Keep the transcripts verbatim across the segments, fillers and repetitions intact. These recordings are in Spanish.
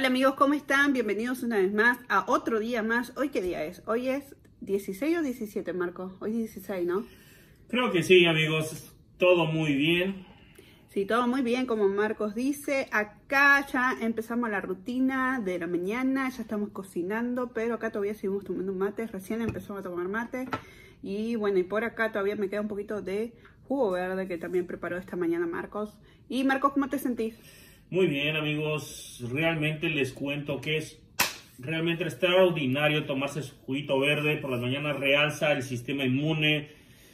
Hola amigos, ¿cómo están? Bienvenidos una vez más a otro día más. ¿Hoy qué día es? ¿Hoy es dieciséis o diecisiete, Marco? Hoy es dieciséis, ¿no? Creo que sí, amigos. Todo muy bien. Sí, todo muy bien, como Marcos dice. Acá ya empezamos la rutina de la mañana, ya estamos cocinando, pero acá todavía seguimos tomando mate. Recién empezamos a tomar mate. Y bueno, y por acá todavía me queda un poquito de jugo verde que también preparó esta mañana Marcos. Y Marcos, ¿cómo te sentís? Muy bien, amigos. Realmente les cuento que es realmente extraordinario tomarse su juguito verde por las mañanas, realza el sistema inmune.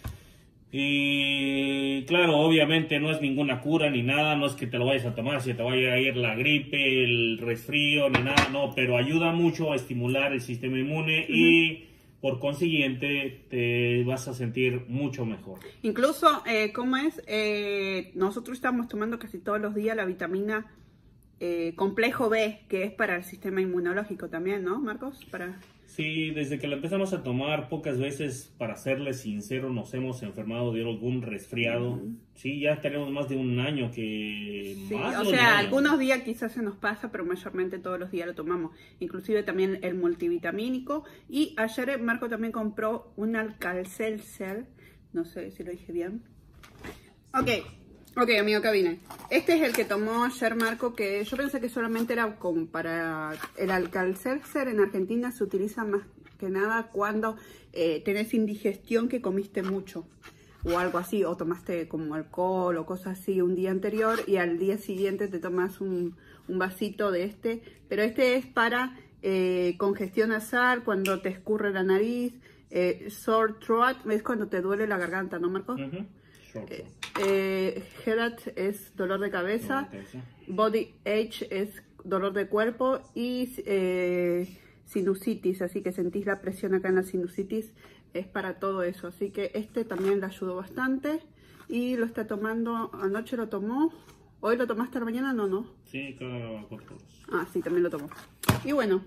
Y claro, obviamente no es ninguna cura ni nada, no es que te lo vayas a tomar si te vaya a ir la gripe, el resfrío ni nada, no, pero ayuda mucho a estimular el sistema inmune. Uh-huh. Y por consiguiente te vas a sentir mucho mejor. Incluso, eh, ¿cómo es? Eh, nosotros estamos tomando casi todos los días la vitamina eh, complejo B, que es para el sistema inmunológico también, ¿no, Marcos? Para... Sí, desde que la empezamos a tomar, pocas veces, para serles sincero, nos hemos enfermado de algún resfriado. Uh-huh. Sí, ya tenemos más de un año que... Sí, más o sea, algunos días quizás se nos pasa, pero mayormente todos los días lo tomamos. Inclusive también el multivitamínico. Y ayer Marco también compró un Alka-Seltzer. No sé si lo dije bien. Ok, ok, amigo, acá vine. Este es el que tomó ayer Marco, que yo pensé que solamente era como para... El Alka-Seltzer en Argentina se utiliza más que nada cuando eh, tenés indigestión, que comiste mucho o algo así, o tomaste como alcohol o cosas así un día anterior y al día siguiente te tomas un, un vasito de este, pero este es para eh, congestión nasal, cuando te escurre la nariz, eh, sore throat, es cuando te duele la garganta, ¿no, Marcos? Uh-huh. eh, eh, headache es dolor de cabeza, body ache es dolor de cuerpo y eh, sinusitis, así que sentís la presión acá en la sinusitis, es para todo eso. Así que este también le ayudó bastante y lo está tomando, anoche lo tomó, hoy lo tomaste a la mañana, no, no. Sí, cada cuatro horas. Ah, sí, también lo tomó. Y bueno,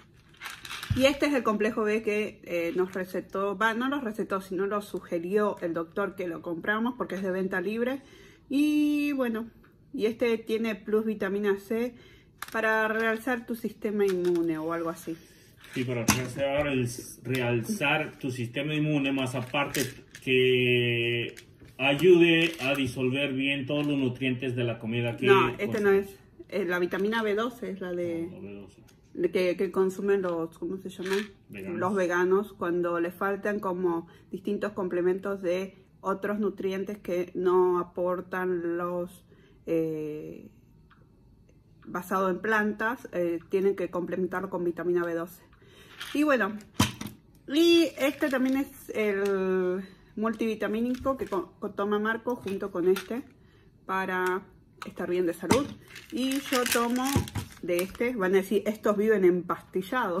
y este es el complejo B que eh, nos recetó, va, no lo recetó, sino lo sugirió el doctor que lo compramos porque es de venta libre. Y bueno, y este tiene plus vitamina C para realzar tu sistema inmune o algo así. Sí, para realzar, el, realzar tu sistema inmune, más aparte que ayude a disolver bien todos los nutrientes de la comida que... No, este pues, no es, eh, la vitamina B doce es la de... No, B doce. Que, que consumen los, ¿cómo se llaman? Veganos. Los veganos, cuando les faltan como distintos complementos de otros nutrientes que no aportan los eh, basados en plantas, eh, tienen que complementarlo con vitamina B doce. Y bueno, y este también es el multivitamínico que toma Marco junto con este para estar bien de salud. Y yo tomo de este, van a decir, estos viven empastillados.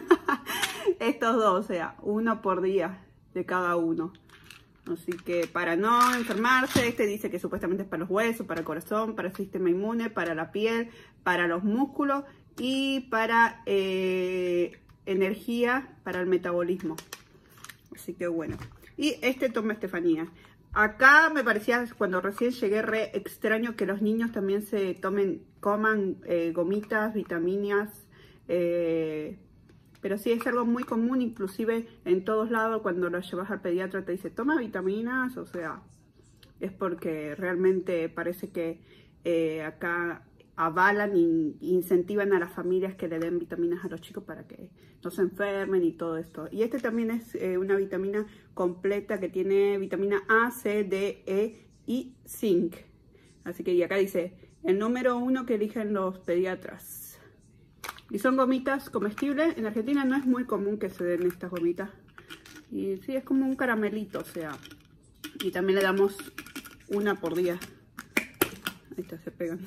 Estos dos, o sea, uno por día de cada uno. Así que para no enfermarse, este dice que supuestamente es para los huesos, para el corazón, para el sistema inmune, para la piel, para los músculos y para eh, energía, para el metabolismo. Así que bueno. Y este toma Estefanía. Acá me parecía, cuando recién llegué, re extraño que los niños también se tomen, coman eh, gomitas, vitaminas, eh, pero sí es algo muy común, inclusive en todos lados cuando lo llevas al pediatra te dice, toma vitaminas, o sea, es porque realmente parece que eh, acá avalan e incentivan a las familias que le den vitaminas a los chicos para que no se enfermen y todo esto. Y este también es eh, una vitamina completa que tiene vitamina A, C, D, E y zinc. Así que y acá dice, el número uno que eligen los pediatras. Y son gomitas comestibles. En Argentina no es muy común que se den estas gomitas. Y sí, es como un caramelito, o sea. Y también le damos una por día. Ahí está, se pegan.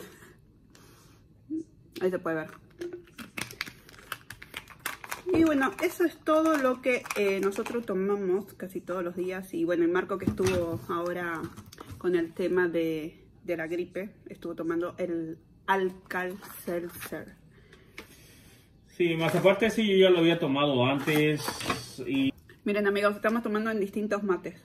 Ahí se puede ver. Y bueno, eso es todo lo que eh, nosotros tomamos casi todos los días. Y bueno, el Marco, que estuvo ahora con el tema de, de la gripe, estuvo tomando el Alka-Seltzer. Sí, más aparte sí, yo ya lo había tomado antes y... Miren amigos, estamos tomando en distintos mates.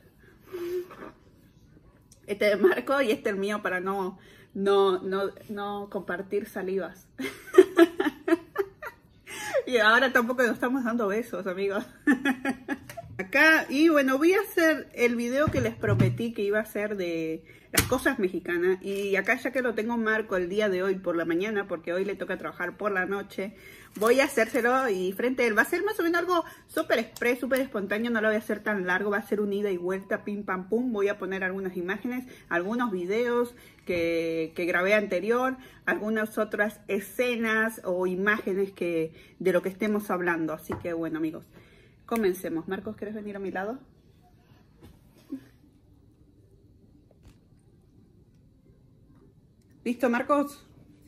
Este de Marco y este el mío para no, no, no, no compartir salivas. Y ahora tampoco nos estamos dando besos, amigos. Acá, y bueno, voy a hacer el video que les prometí que iba a hacer de las cosas mexicanas. Y acá, ya que lo tengo Marco el día de hoy por la mañana, porque hoy le toca trabajar por la noche, voy a hacérselo y frente a él. Va a ser más o menos algo súper express, súper espontáneo, no lo voy a hacer tan largo, va a ser un ida y vuelta, pim pam pum. Voy a poner algunas imágenes, algunos videos que, que grabé anterior, algunas otras escenas o imágenes que, de lo que estemos hablando. Así que bueno, amigos, comencemos. Marcos, ¿quieres venir a mi lado? ¿Listo, Marcos?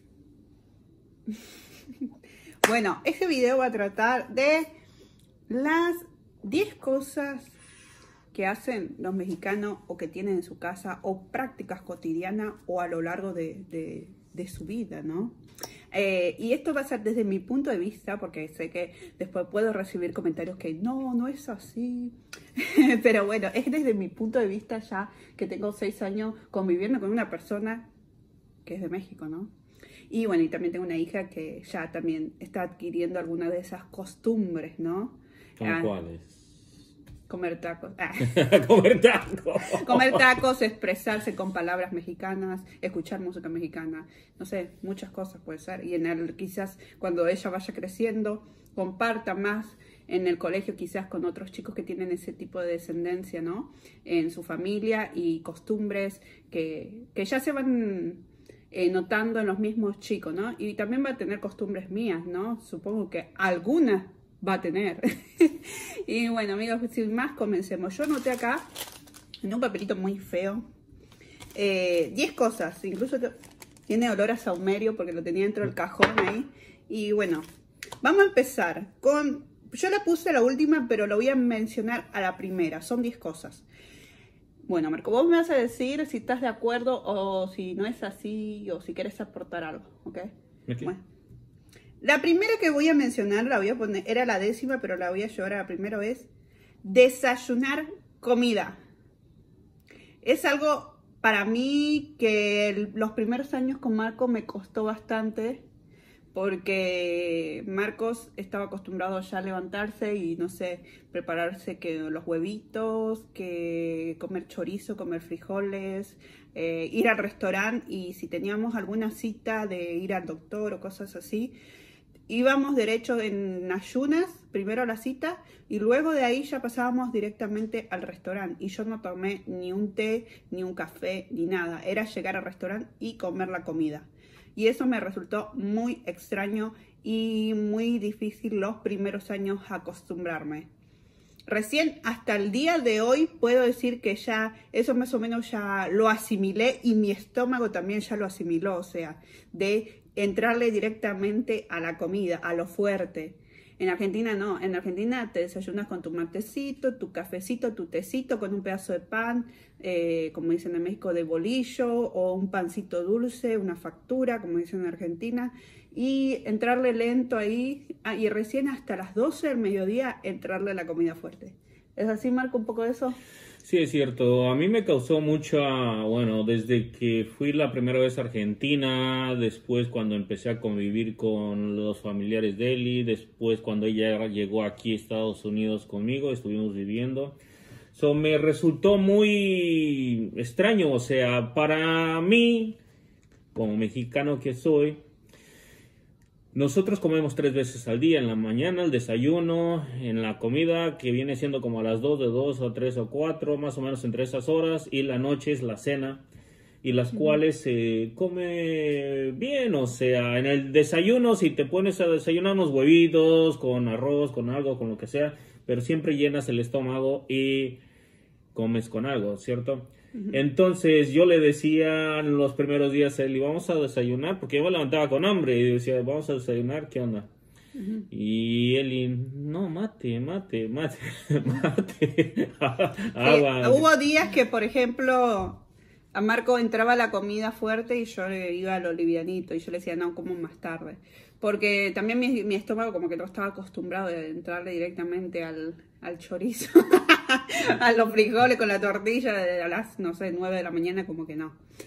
Bueno, este video va a tratar de las diez cosas que hacen los mexicanos o que tienen en su casa o prácticas cotidianas o a lo largo de, de, de su vida, ¿no? Eh, y esto va a ser desde mi punto de vista, porque sé que después puedo recibir comentarios que no, no es así. Pero bueno, es desde mi punto de vista, ya que tengo seis años conviviendo con una persona que es de México, ¿no? Y bueno, y también tengo una hija que ya también está adquiriendo algunas de esas costumbres, ¿no? ¿Cómo ah, cuáles? Comer tacos. Ah. Comer tacos. Comer tacos, expresarse con palabras mexicanas, escuchar música mexicana, no sé, muchas cosas puede ser. Y en el, quizás cuando ella vaya creciendo, comparta más en el colegio, quizás con otros chicos que tienen ese tipo de descendencia, ¿no? En su familia y costumbres que, que ya se van eh, notando en los mismos chicos, ¿no? Y también va a tener costumbres mías, ¿no? Supongo que algunas va a tener. Y bueno, amigos, sin más, comencemos. Yo anoté acá, en un papelito muy feo, eh, diez cosas. Incluso tiene olor a saumerio porque lo tenía dentro del cajón ahí. Y bueno, vamos a empezar con... Yo la puse a la última, pero lo voy a mencionar a la primera. Son diez cosas. Bueno, Marco, vos me vas a decir si estás de acuerdo o si no es así o si quieres aportar algo, ¿ok? Okay. Bueno. La primera que voy a mencionar, la voy a poner, era la décima, pero la voy a llevar a la primera, es desayunar comida. Es algo para mí que el, los primeros años con Marco me costó bastante, porque Marcos estaba acostumbrado ya a levantarse y, no sé, prepararse que los huevitos, que comer chorizo, comer frijoles, eh, ir al restaurante, y si teníamos alguna cita de ir al doctor o cosas así, íbamos derecho en ayunas, primero a la cita, y luego de ahí ya pasábamos directamente al restaurante. Y yo no tomé ni un té, ni un café, ni nada. Era llegar al restaurante y comer la comida. Y eso me resultó muy extraño y muy difícil los primeros años acostumbrarme. Recién hasta el día de hoy puedo decir que ya eso más o menos ya lo asimilé, y mi estómago también ya lo asimiló, o sea, de entrarle directamente a la comida, a lo fuerte. En Argentina no, en Argentina te desayunas con tu matecito, tu cafecito, tu tecito, con un pedazo de pan, eh, como dicen en México, de bolillo, o un pancito dulce, una factura, como dicen en Argentina, y entrarle lento ahí, y recién hasta las doce del mediodía entrarle a la comida fuerte. ¿Es así, Marco, un poco de eso? Sí, es cierto. A mí me causó mucha, bueno, desde que fui la primera vez a Argentina, después cuando empecé a convivir con los familiares de Eli, después cuando ella llegó aquí a Estados Unidos conmigo, estuvimos viviendo. So, me resultó muy extraño, o sea, para mí, como mexicano que soy, nosotros comemos tres veces al día, en la mañana el desayuno, en la comida que viene siendo como a las dos, de dos o tres o cuatro, más o menos entre esas horas, y la noche es la cena, y las cuales se eh, come bien, o sea, en el desayuno si te pones a desayunar unos huevitos con arroz, con algo, con lo que sea, pero siempre llenas el estómago y comes con algo, ¿cierto? Entonces yo le decía en los primeros días a él, vamos a desayunar, porque yo me levantaba con hambre y decía, vamos a desayunar, ¿qué onda? Uh-huh. Y él, no, mate, mate, mate, mate. Agua. Sí, hubo días que, por ejemplo, a Marco entraba la comida fuerte y yo iba a lo livianito, y yo le decía, no, como más tarde. Porque también mi, mi estómago como que no estaba acostumbrado a entrarle directamente al, al chorizo. A los frijoles con la tortilla a las, no sé, nueve de la mañana, como que no.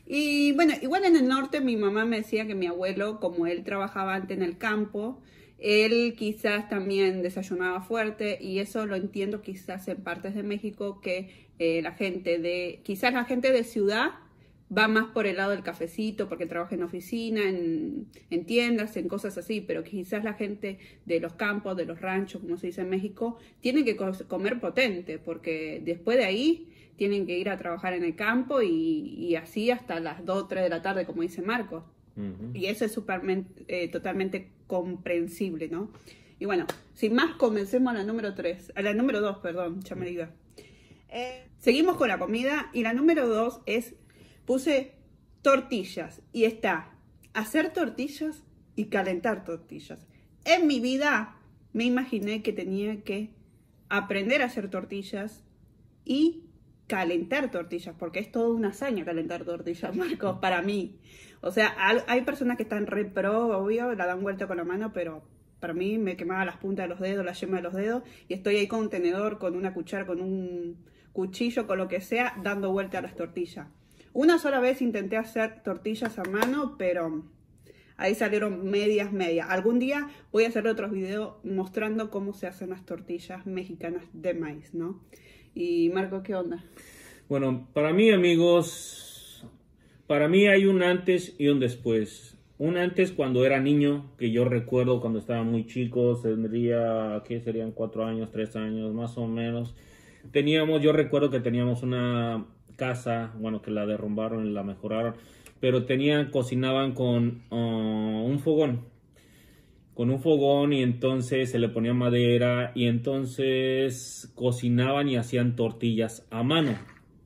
Y bueno, igual en el norte mi mamá me decía que mi abuelo, como él trabajaba antes en el campo, él quizás también desayunaba fuerte, y eso lo entiendo quizás en partes de México que eh, la gente de, quizás la gente de ciudad va más por el lado del cafecito porque trabaja en oficina, en, en tiendas, en cosas así, pero quizás la gente de los campos, de los ranchos, como se dice en México, tiene que comer potente porque después de ahí tienen que ir a trabajar en el campo y, y así hasta las dos o tres de la tarde, como dice Marcos. Uh-huh. Y eso es super, eh, totalmente comprensible, ¿no? Y bueno, sin más, comencemos a la número tres, a la número dos, perdón, ya me diga. Eh, seguimos con la comida y la número dos es, puse tortillas y está hacer tortillas y calentar tortillas. En mi vida me imaginé que tenía que aprender a hacer tortillas y calentar tortillas, porque es toda una hazaña calentar tortillas, Marcos, para mí. O sea, hay personas que están re pro, obvio, la dan vuelta con la mano, pero para mí me quemaba las puntas de los dedos, la yema de los dedos, y estoy ahí con un tenedor, con una cuchara, con un cuchillo, con lo que sea, dando vuelta a las tortillas. Una sola vez intenté hacer tortillas a mano, pero ahí salieron medias, medias. Algún día voy a hacer otros videos mostrando cómo se hacen las tortillas mexicanas de maíz, ¿no? Y Marco, ¿qué onda? Bueno, para mí, amigos, para mí hay un antes y un después. Un antes cuando era niño, que yo recuerdo cuando estaba muy chico, tendría, ¿qué serían? Cuatro años, tres años, más o menos. Teníamos, yo recuerdo que teníamos una casa, bueno, que la derrumbaron y la mejoraron, pero tenían, cocinaban con uh, un fogón. con un fogón y entonces se le ponía madera y entonces cocinaban y hacían tortillas a mano.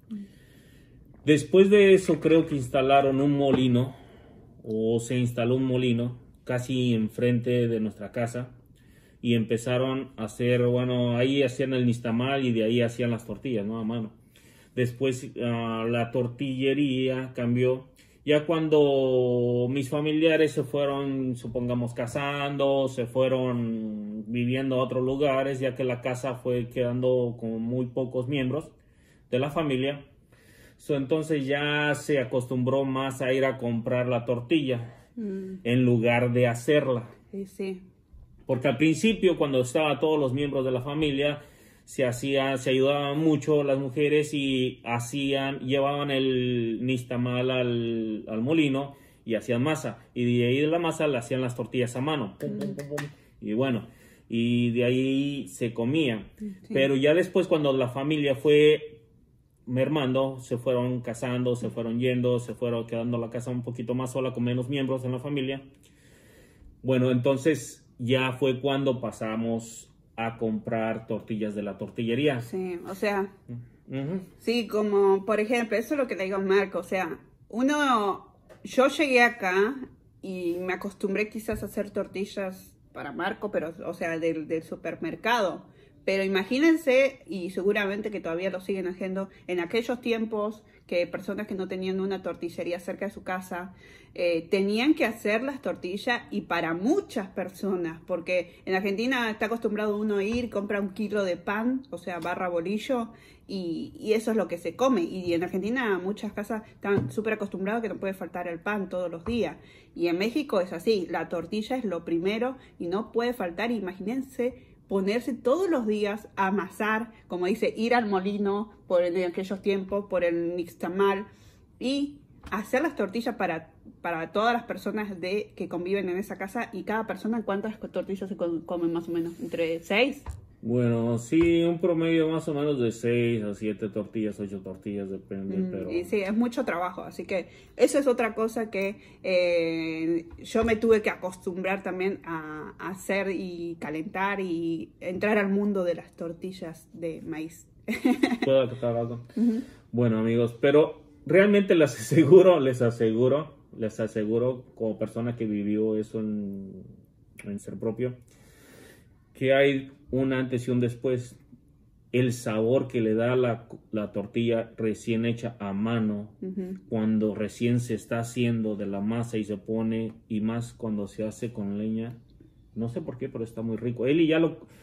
Después de eso creo que instalaron un molino o se instaló un molino casi enfrente de nuestra casa y empezaron a hacer, bueno, ahí hacían el nixtamal y de ahí hacían las tortillas, ¿no? A mano. Después uh, la tortillería cambió. Ya cuando mis familiares se fueron, supongamos, casando, se fueron viviendo a otros lugares, ya que la casa fue quedando con muy pocos miembros de la familia, so, entonces ya se acostumbró más a ir a comprar la tortilla mm. en lugar de hacerla. Sí, sí. Porque al principio, cuando estaban todos los miembros de la familia, se hacía, se ayudaban mucho las mujeres y hacían, llevaban el nixtamal al, al molino y hacían masa. Y de ahí de la masa le hacían las tortillas a mano. Pum, pum, pum, pum. Y bueno, y de ahí se comía. Sí. Pero ya después cuando la familia fue mermando, se fueron casando, se fueron yendo, se fueron quedando la casa un poquito más sola con menos miembros en la familia. Bueno, entonces ya fue cuando pasamos a comprar tortillas de la tortillería. Sí, o sea, uh-huh. sí, como por ejemplo, eso es lo que le digo a Marco, o sea, uno, yo llegué acá y me acostumbré quizás a hacer tortillas para Marco, pero, o sea, del, del supermercado, pero imagínense, y seguramente que todavía lo siguen haciendo, en aquellos tiempos que personas que no tenían una tortillería cerca de su casa, eh, tenían que hacer las tortillas y para muchas personas, porque en Argentina está acostumbrado uno a ir, compra un kilo de pan, o sea, barra bolillo, y, y eso es lo que se come. Y en Argentina muchas casas están súper acostumbradas que no puede faltar el pan todos los días. Y en México es así, la tortilla es lo primero y no puede faltar. Imagínense ponerse todos los días a amasar, como dice, ir al molino por en aquellos tiempos, por el nixtamal, y hacer las tortillas para, para todas las personas de, que conviven en esa casa. Y cada persona, ¿cuántas tortillas se comen más o menos? ¿Entre seis? Bueno, sí, un promedio más o menos de seis a siete tortillas, ocho tortillas, depende. Mm, pero... Y sí, es mucho trabajo, así que eso es otra cosa que eh, yo me tuve que acostumbrar también a, a hacer y calentar y entrar al mundo de las tortillas de maíz. ¿Puedo acotar algo? Uh-huh. Bueno, amigos, pero realmente les aseguro, les aseguro, les aseguro como persona que vivió eso en, en ser propio, que hay un antes y un después. El sabor que le da la, la tortilla recién hecha a mano, uh-huh. cuando recién se está haciendo de la masa y se pone, y más cuando se hace con leña, no sé por qué, pero está muy rico. Eli ya lo,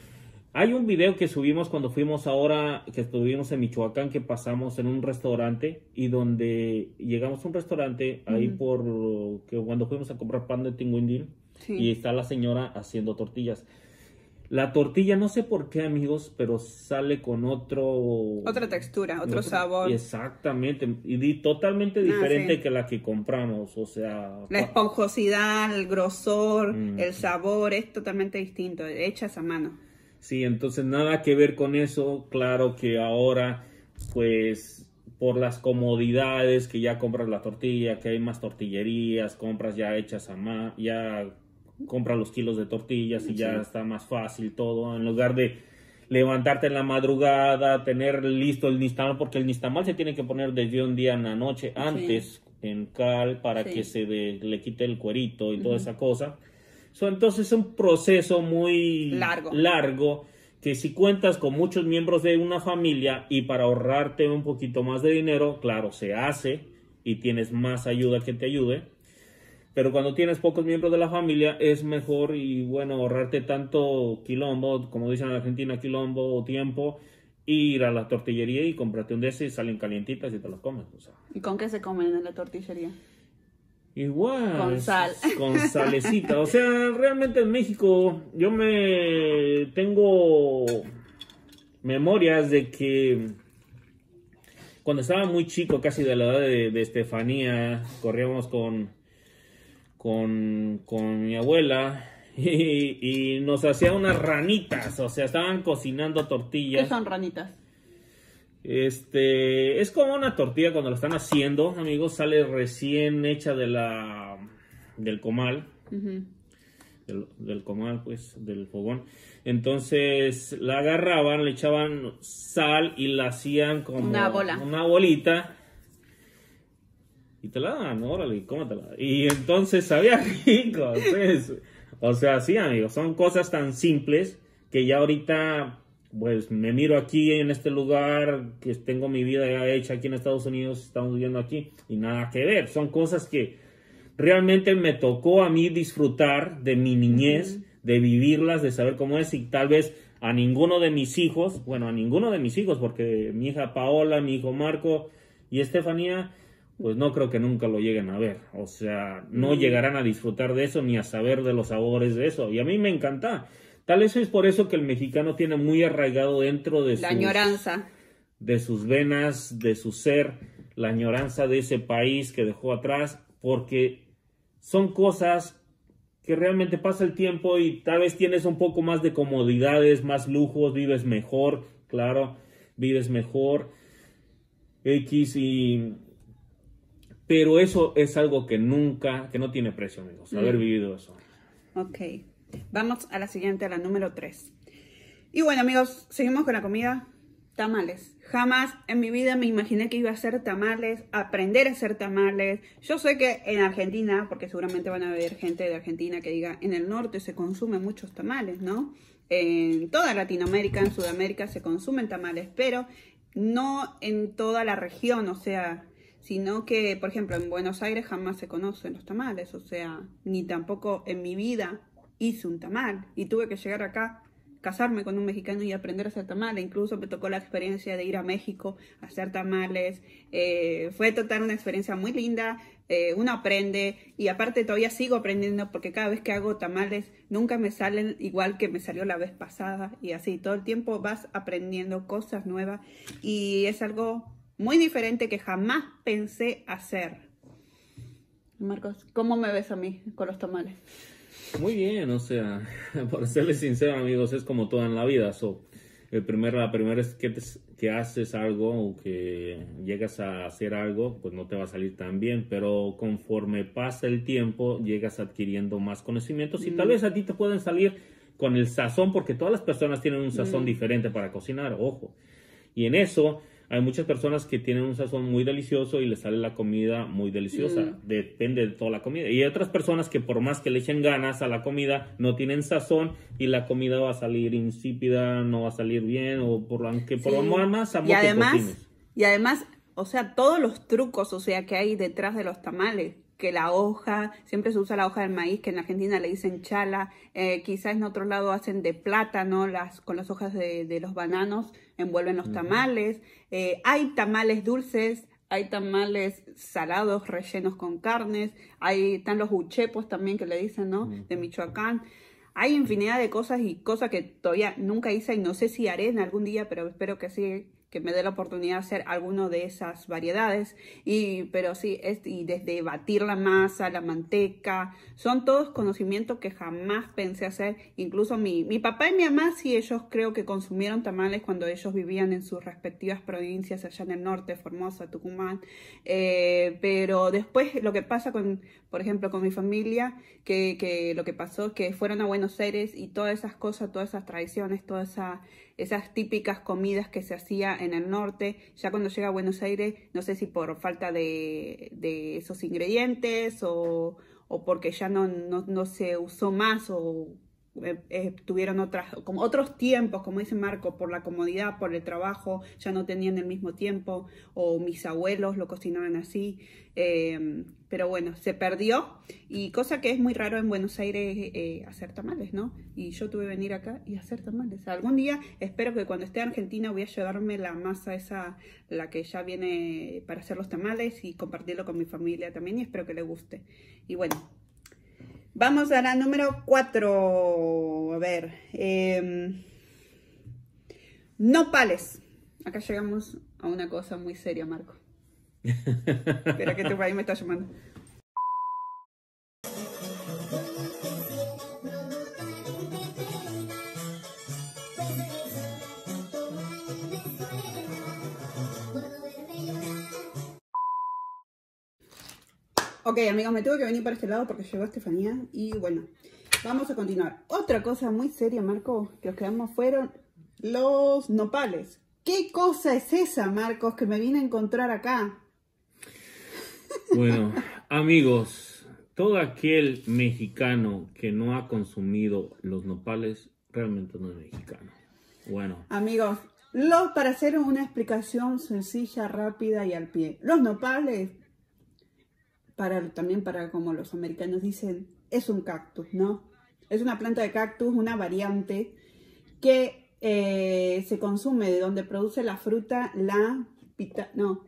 Hay un video que subimos cuando fuimos ahora, que estuvimos en Michoacán, que pasamos en un restaurante y donde llegamos a un restaurante uh-huh. ahí por que cuando fuimos a comprar pan de Tinguindín sí. y está la señora haciendo tortillas. La tortilla, no sé por qué, amigos, pero sale con otro... Otra textura, otro, otro sabor. Exactamente, y totalmente diferente ah, sí. que la que compramos, o sea... La esponjosidad, el grosor, mm. el sabor es totalmente distinto, hechas a mano. Sí, entonces nada que ver con eso. Claro que ahora, pues, por las comodidades que ya compras la tortilla, que hay más tortillerías, compras ya hechas a mano, ya... compra los kilos de tortillas y sí. ya está más fácil todo, en lugar de levantarte en la madrugada, tener listo el nixtamal, porque el nixtamal se tiene que poner desde un día en la noche antes sí. en cal para sí. que se de, le quite el cuerito y uh-huh. toda esa cosa. So, entonces es un proceso muy largo. largo que si cuentas con muchos miembros de una familia y para ahorrarte un poquito más de dinero, claro, se hace y tienes más ayuda que te ayude. Pero cuando tienes pocos miembros de la familia es mejor y bueno ahorrarte tanto quilombo, como dicen en Argentina, quilombo o tiempo, ir a la tortillería y comprarte un de esos y salen calientitas y te los comes. O sea. ¿Y con qué se comen en la tortillería? Igual. Con sal. Con salecita. O sea, realmente en México yo me tengo memorias de que cuando estaba muy chico, casi de la edad de, de Estefanía, corríamos con... Con, con mi abuela y, y nos hacía unas ranitas, o sea, estaban cocinando tortillas. ¿Qué son ranitas? Este, es como una tortilla cuando la están haciendo, amigos, sale recién hecha de la, del comal, uh-huh. del, del comal, pues, del fogón. Entonces, la agarraban, le echaban sal y la hacían como una bola, una bolita. Y te la dan, órale, cómetela. Y entonces sabía rico. Pues, o sea, sí, amigos, son cosas tan simples que ya ahorita, pues, me miro aquí en este lugar, que tengo mi vida ya hecha aquí en Estados Unidos, estamos viviendo aquí, y nada que ver. Son cosas que realmente me tocó a mí disfrutar de mi niñez, uh-huh. de vivirlas, de saber cómo es, y tal vez a ninguno de mis hijos, bueno, a ninguno de mis hijos, porque mi hija Paola, mi hijo Marco y Estefanía, pues no creo que nunca lo lleguen a ver. O sea, no mm. llegarán a disfrutar de eso ni a saber de los sabores de eso. Y a mí me encanta. Tal vez es por eso que el mexicano tiene muy arraigado dentro de la sus, añoranza. De sus venas, de su ser, la añoranza de ese país que dejó atrás, porque son cosas que realmente pasa el tiempo y tal vez tienes un poco más de comodidades, más lujos, vives mejor, claro, vives mejor. X y... Pero eso es algo que nunca, que no tiene precio, amigos, haber mm. vivido eso. Ok, vamos a la siguiente, a la número tres. Y bueno, amigos, seguimos con la comida, tamales. Jamás en mi vida me imaginé que iba a hacer tamales, aprender a hacer tamales. Yo sé que en Argentina, porque seguramente van a haber gente de Argentina que diga, en el norte se consumen muchos tamales, ¿no? En toda Latinoamérica, en Sudamérica se consumen tamales, pero no en toda la región, o sea... sino que, por ejemplo, en Buenos Aires jamás se conocen los tamales, o sea, ni tampoco en mi vida hice un tamal, y tuve que llegar acá, casarme con un mexicano y aprender a hacer tamales. Incluso me tocó la experiencia de ir a México a hacer tamales, eh, fue total una experiencia muy linda, eh, uno aprende, y aparte todavía sigo aprendiendo, porque cada vez que hago tamales nunca me salen igual que me salió la vez pasada, y así, todo el tiempo vas aprendiendo cosas nuevas, y es algo... muy diferente que jamás pensé hacer. Marcos, ¿cómo me ves a mí con los tamales? Muy bien, o sea, por serles sincero, amigos, es como todo en la vida. So, el primer, la primera vez que, te, que haces algo o que llegas a hacer algo, pues no te va a salir tan bien, pero conforme pasa el tiempo, llegas adquiriendo más conocimientos y mm. tal vez a ti te pueden salir con el sazón, porque todas las personas tienen un sazón mm. diferente para cocinar, ojo. Y en eso... hay muchas personas que tienen un sazón muy delicioso y les sale la comida muy deliciosa. Mm. Depende de toda la comida. Y hay otras personas que por más que le echen ganas a la comida, no tienen sazón y la comida va a salir insípida, no va a salir bien, o por aunque por sí. lo más amor y además, que cocines. Y además, o sea, todos los trucos, o sea, que hay detrás de los tamales, que la hoja, siempre se usa la hoja del maíz, que en Argentina le dicen chala, eh, quizás en otro lado hacen de plátano, las, con las hojas de, de los bananos envuelven los tamales. Eh, hay tamales dulces, hay tamales salados rellenos con carnes, hay, están los uchepos también que le dicen, ¿no? De Michoacán. Hay infinidad de cosas y cosas que todavía nunca hice y no sé si haré en algún día, pero espero que sí, que me dé la oportunidad de hacer alguno de esas variedades. Y, pero sí, es, y desde batir la masa, la manteca, son todos conocimientos que jamás pensé hacer. Incluso mi, mi papá y mi mamá, sí, ellos creo que consumieron tamales cuando ellos vivían en sus respectivas provincias allá en el norte, Formosa, Tucumán. Eh, pero después lo que pasa con, por ejemplo, con mi familia, que, que lo que pasó es que fueron a Buenos Aires y todas esas cosas, todas esas tradiciones, todas esa, esas típicas comidas que se hacía en el norte, ya cuando llega a Buenos Aires, no sé si por falta de, de esos ingredientes o, o porque ya no, no, no se usó más o eh, eh, tuvieron otras, como otros tiempos, como dice Marco, por la comodidad, por el trabajo, ya no tenían el mismo tiempo, o mis abuelos lo cocinaban así, eh, pero bueno, se perdió, y cosa que es muy raro en Buenos Aires eh, hacer tamales, ¿no? Y yo tuve que venir acá y hacer tamales. Algún día espero que cuando esté en Argentina voy a llevarme la masa esa, la que ya viene para hacer los tamales, y compartirlo con mi familia también, y espero que le guste. Y bueno, vamos a la número cuatro. A ver. Eh, nopales. Acá llegamos a una cosa muy seria, Marco. Espera que tu país me está llamando. Ok, amigos, me tuve que venir para este lado porque llegó Estefanía. Y bueno, vamos a continuar. Otra cosa muy seria, Marco, que nos quedamos fueron los nopales. ¿Qué cosa es esa, Marcos, que me vine a encontrar acá? Bueno, amigos, todo aquel mexicano que no ha consumido los nopales realmente no es mexicano. Bueno. Amigos, los, para hacer una explicación sencilla, rápida y al pie. Los nopales, para, también para como los americanos dicen, es un cactus, ¿no? Es una planta de cactus, una variante que eh, se consume de donde produce la fruta, la pita, no,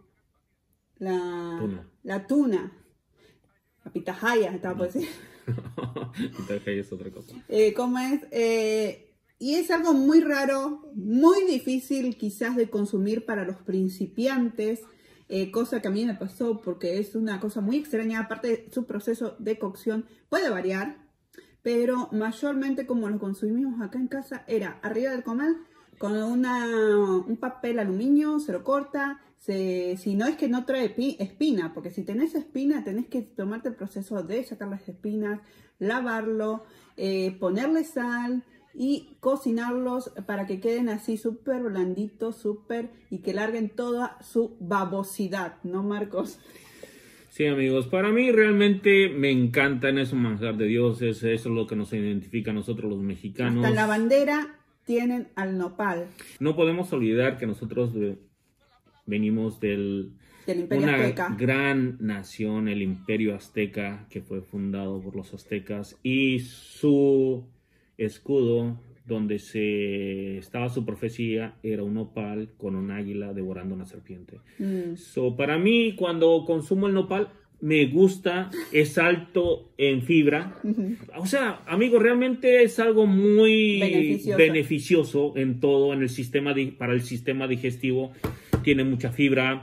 la tuna. La tuna. La pitahaya, estaba por decir. Pitahaya es otra cosa. Eh, ¿Cómo es? Eh, y es algo muy raro, muy difícil quizás de consumir para los principiantes. Eh, cosa que a mí me pasó porque es una cosa muy extraña. Aparte, su proceso de cocción puede variar, pero mayormente como lo consumimos acá en casa era arriba del comal con una, un papel aluminio, se lo corta, se, si no es que no trae espina, porque si tenés espina tenés que tomarte el proceso de sacar las espinas, lavarlo, eh, ponerle sal y cocinarlos para que queden así súper blanditos, súper, y que larguen toda su babosidad, ¿no, Marcos? Sí, amigos, para mí realmente me encantan esos manjar de dioses, eso es lo que nos identifica a nosotros los mexicanos. Hasta en la bandera tienen al nopal. No podemos olvidar que nosotros de, venimos del, del Imperio una Azteca. gran nación, el Imperio Azteca, que fue fundado por los aztecas, y su escudo, donde se estaba su profecía, era un nopal con un águila devorando una serpiente. Mm. So, para mí, cuando consumo el nopal, me gusta, es alto en fibra. Uh-huh. O sea, amigos, realmente es algo muy beneficioso, beneficioso en todo, en el sistema de, para el sistema digestivo. Tiene mucha fibra.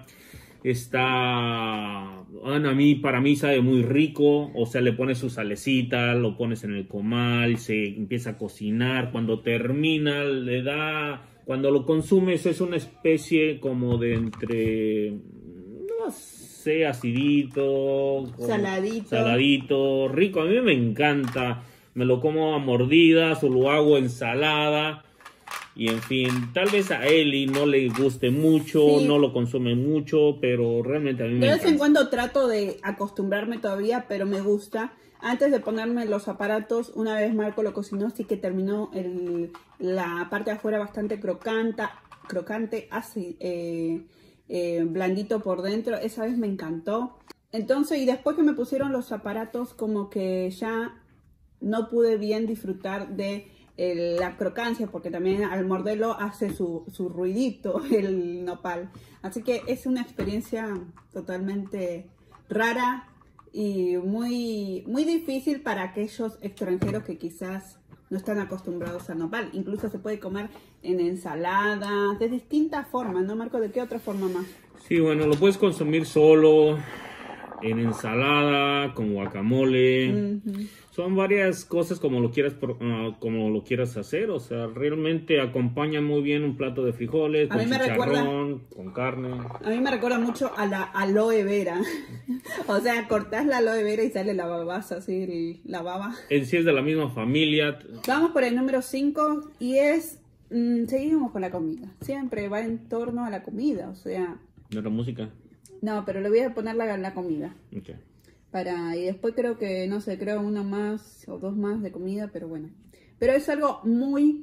Está, bueno, a mí, para mí sabe muy rico. O sea, le pones su salecita, lo pones en el comal, se empieza a cocinar. Cuando termina, le da, cuando lo consumes es una especie como de entre, no sé, acidito, saladito, saladito, rico. A mí me encanta. Me lo como a mordidas o lo hago ensalada. Y en fin, tal vez a Eli no le guste mucho, sí, no lo consume mucho, pero realmente a mí me encanta. De vez en cuando trato de acostumbrarme todavía, pero me gusta. Antes de ponerme los aparatos, una vez Marco lo cocinó, sí que terminó el, la parte de afuera bastante crocante, crocante así, eh, eh, blandito por dentro. Esa vez me encantó. Entonces, y después que me pusieron los aparatos, como que ya no pude bien disfrutar de el, la crocancia, porque también al morderlo hace su, su ruidito el nopal. Así que es una experiencia totalmente rara y muy, muy difícil para aquellos extranjeros que quizás no están acostumbrados al nopal. Incluso se puede comer en ensaladas, de distintas formas, ¿no, Marco? ¿De qué otra forma más? Sí, bueno, lo puedes consumir solo, en ensalada, con guacamole. Uh-huh. Son varias cosas como lo quieras uh, como lo quieras hacer. O sea, realmente acompaña muy bien un plato de frijoles, con chicharrón, con carne. A mí me recuerda mucho a la aloe vera. O sea, cortás la aloe vera y sale la babaza, así, la baba. En sí es de la misma familia. Vamos por el número cinco y es... Mmm, seguimos con la comida. Siempre va en torno a la comida, o sea... ¿De la música? No, pero le voy a poner la, la comida. Ok. Para, y después creo que, no sé, creo una más o dos más de comida, pero bueno. Pero es algo muy,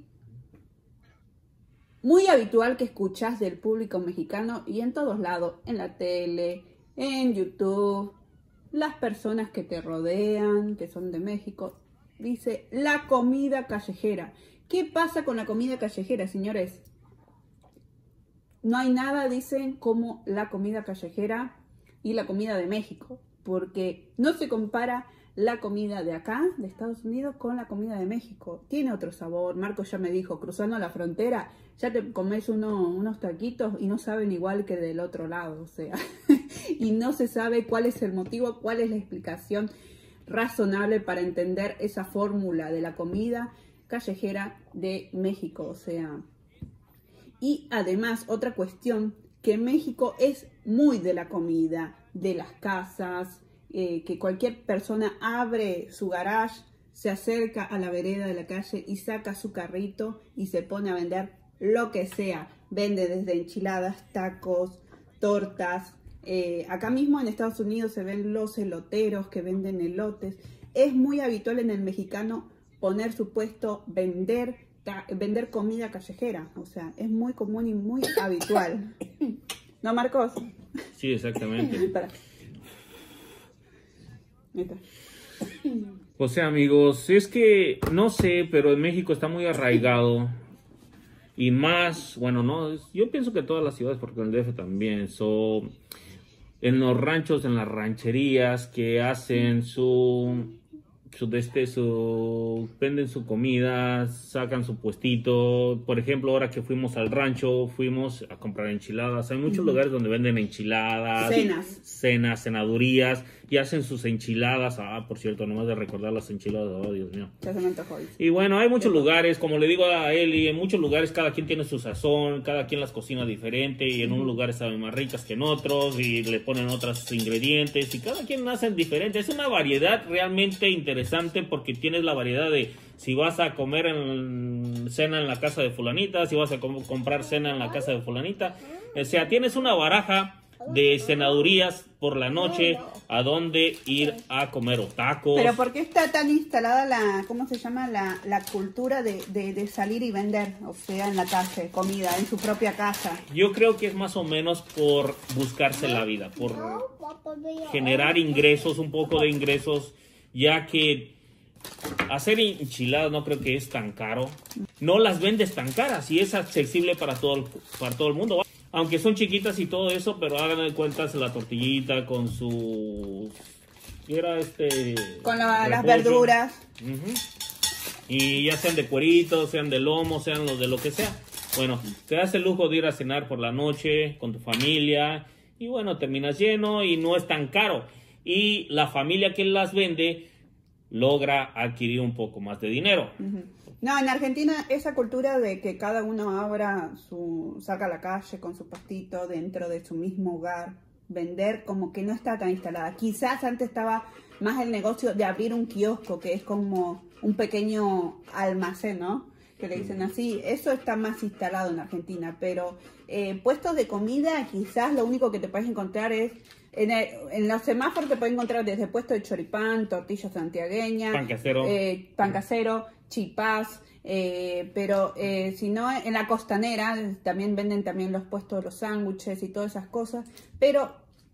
muy habitual que escuchas del público mexicano y en todos lados, en la tele, en YouTube, las personas que te rodean, que son de México, dice la comida callejera. ¿Qué pasa con la comida callejera, señores? No hay nada, dicen, como la comida callejera y la comida de México, porque no se compara la comida de acá, de Estados Unidos, con la comida de México. Tiene otro sabor. Marco ya me dijo, cruzando la frontera, ya te comes uno, unos taquitos y no saben igual que del otro lado, o sea, y no se sabe cuál es el motivo, cuál es la explicación razonable para entender esa fórmula de la comida callejera de México, o sea... Y además, otra cuestión, que México es muy de la comida, de las casas, eh, que cualquier persona abre su garage, se acerca a la vereda de la calle y saca su carrito y se pone a vender lo que sea. Vende desde enchiladas, tacos, tortas. Eh, acá mismo en Estados Unidos se ven los eloteros que venden elotes. Es muy habitual en el mexicano poner su puesto, vender vender comida callejera, o sea, es muy común y muy habitual. ¿No, Marcos? Sí, exactamente. O sea, amigos, es que, no sé, pero en México está muy arraigado. Y más, bueno, no, yo pienso que todas las ciudades, porque en el D F también, son en los ranchos, en las rancherías, que hacen su... Su, este, su, venden su comida, sacan su puestito. Por ejemplo, ahora que fuimos al rancho, fuimos a comprar enchiladas. Hay muchos uh-huh. lugares donde venden enchiladas, cenas, cenas, cenadurías, y hacen sus enchiladas. Ah, por cierto, nomás de recordar las enchiladas, oh, Dios mío. Ya se me antojó. Y bueno, hay muchos lugares, como le digo a Eli, en muchos lugares cada quien tiene su sazón, cada quien las cocina diferente, y en uh-huh. un lugar saben más ricas que en otros, y le ponen otros ingredientes, y cada quien hace diferente. Es una variedad realmente interesante, porque tienes la variedad de si vas a comer en cena en la casa de fulanita, si vas a com comprar cena en la casa de fulanita, o sea, tienes una baraja de cenadurías por la noche a donde ir a comer o tacos. Pero ¿por qué está tan instalada la, cómo se llama, la, la cultura de, de, de salir y vender, o sea, en la calle, comida, en su propia casa? Yo creo que es más o menos por buscarse la vida, por generar ingresos, un poco de ingresos, ya que hacer enchiladas no creo que es tan caro. No las vendes tan caras y es accesible para todo el, para todo el mundo. Aunque son chiquitas y todo eso, pero hagan de cuentas la tortillita con su... ¿Qué era este? Con la, las verduras. Uh-huh. Y ya sean de cuerito, sean de lomo, sean los de lo que sea. Bueno, te das el lujo de ir a cenar por la noche con tu familia. Y bueno, terminas lleno y no es tan caro. Y la familia que las vende logra adquirir un poco más de dinero. Uh-huh. No, en Argentina esa cultura de que cada uno abra su, saca a la calle con su pastito dentro de su mismo hogar, vender como que no está tan instalada. Quizás antes estaba más el negocio de abrir un kiosco, que es como un pequeño almacén, ¿no? Que le dicen así. Eso está más instalado en Argentina, pero eh, puestos de comida quizás lo único que te puedes encontrar es En, el, en los semáforos te puedes encontrar desde puesto de choripán, tortillas santiagueñas, pan casero, eh, pan casero, chipás, eh, pero eh, si no, en la costanera también venden también los puestos de los sándwiches y todas esas cosas, pero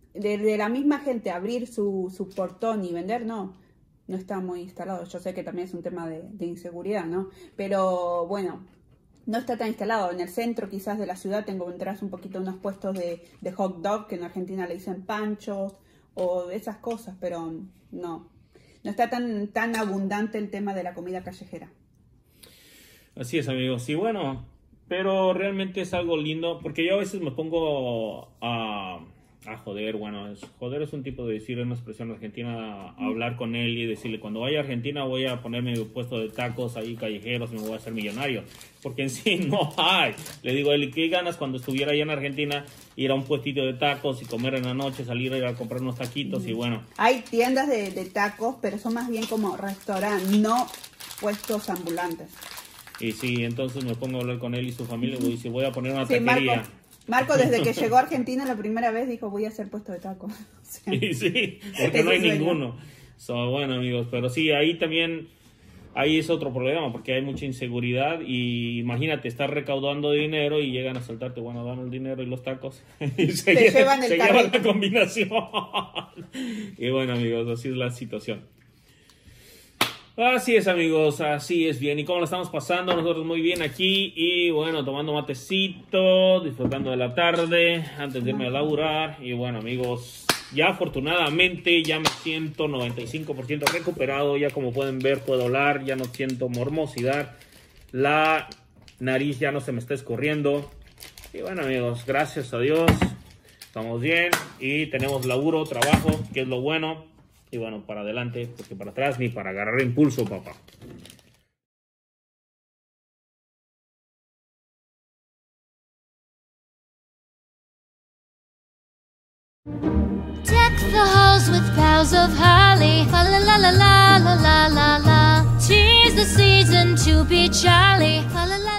de, de la misma gente abrir su, su portón y vender, no, no está muy instalado. Yo sé que también es un tema de, de inseguridad, ¿no? Pero bueno, no está tan instalado. En el centro quizás de la ciudad te encontrás un poquito unos puestos de, de hot dog, que en Argentina le dicen panchos, o esas cosas, pero no. No está tan, tan abundante el tema de la comida callejera. Así es, amigos. Y bueno, pero realmente es algo lindo, porque yo a veces me pongo a, a joder. Bueno, es, joder es un tipo de decir, una expresión argentina, a hablar con él y decirle, cuando vaya a Argentina voy a ponerme mi puesto de tacos ahí callejeros y me voy a hacer millonario. Porque en sí no hay. Le digo a él, ¿qué ganas cuando estuviera allá en Argentina? Ir a un puestito de tacos y comer en la noche, salir a ir a comprar unos taquitos y bueno. Hay tiendas de, de tacos, pero son más bien como restaurantes, no puestos ambulantes. Y sí, entonces me pongo a hablar con él y su familia y dice, voy a poner una sí, taquería. Marco, Marco, desde que llegó a Argentina la primera vez, dijo, voy a hacer puesto de tacos. O sea, sí, sí, porque no hay sueño. Ninguno. So, bueno, amigos, pero sí, ahí también, ahí es otro problema, porque hay mucha inseguridad y imagínate, estás recaudando dinero y llegan a saltarte, bueno, dan el dinero y los tacos. Y se, Te llevan, el se llevan la combinación. Y bueno, amigos, así es la situación. Así es, amigos, así es bien. ¿Y cómo lo estamos pasando? Nosotros muy bien aquí y bueno, tomando matecito, disfrutando de la tarde antes de irme a laburar. Y bueno, amigos, ya afortunadamente ya me siento noventa y cinco por ciento recuperado. Ya como pueden ver puedo hablar, ya no siento mormosidad. La nariz ya no se me está escurriendo. Y bueno, amigos, gracias a Dios estamos bien y tenemos laburo, trabajo, que es lo bueno. Y bueno, para adelante, porque para atrás ni para agarrar impulso, papá. Deck the halls with boughs of holly, fa la la la la la la la la. 'Tis the season to be jolly, fa la la.